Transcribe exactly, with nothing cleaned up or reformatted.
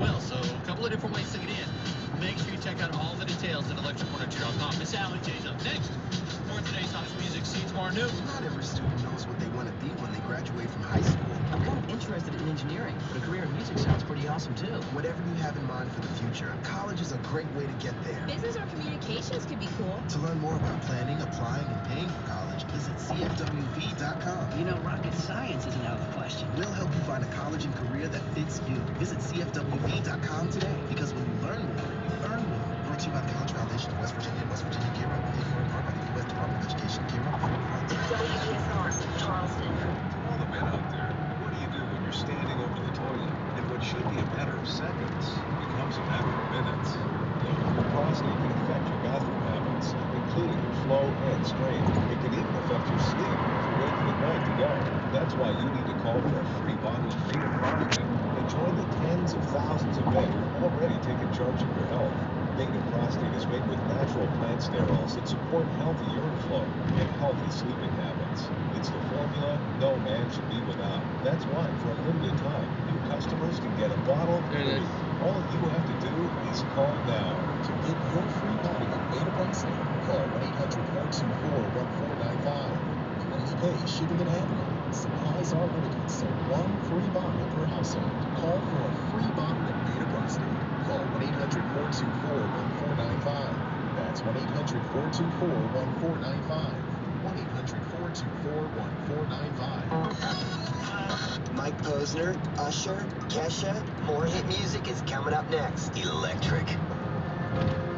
well. So a couple of different ways to get in. Make sure you check out all the details at electric one oh two dot com. Miss Allie J's up next. More today's hottest music, see you tomorrow noon. Not every student knows what they want to be when they graduate from high school. I'm kind of interested in engineering, but a career in music sounds pretty awesome too. Whatever you have in mind for the future, college is a great way to get there. Business or communications could be cool. To learn more about planning, applying, and paying for college, visit C F W V dot com. You know, rocket science isn't out of the question. We'll help you find a college and career that fits you. Visit C F W V dot com today, because when you learn more, you earn more. Brought to you by the College Foundation of West Virginia and West Virginia Gear Up, paid for in part by the U S Department of Education. Gear Up, federal funds. W K S R, Charleston. All the men out there, what do you do when you're standing over the toilet and what should be a matter of seconds becomes a matter of minutes? Your prostate can affect your bathroom habits, including your flow and strength. It can even affect your sleep if you're waking at night to go. That's why you need to call for a free bottle of Native Prostate and join the tens of thousands of men who are already taking charge of your health. Native Prostate is made with natural plant sterols that support healthy urine flow and healthy sleeping habits. It's the formula no man should be without. That's why, for a limited time, new customers can get a bottle free. All you have to do is call now. To get your free bottle of Native Prostate, call one eight hundred, four two four, one four nine five. You only pay shipping and handling. Supplies are limited, so one free bottle per household. Call for a free bottle of Native Prostate. Call one eight hundred, four two four, one four nine five. That's one eight hundred, four two four, one four nine five. one eight hundred, four two four, one four nine five. Mike Posner, Usher, Kesha, more hit music is coming up next. Electric.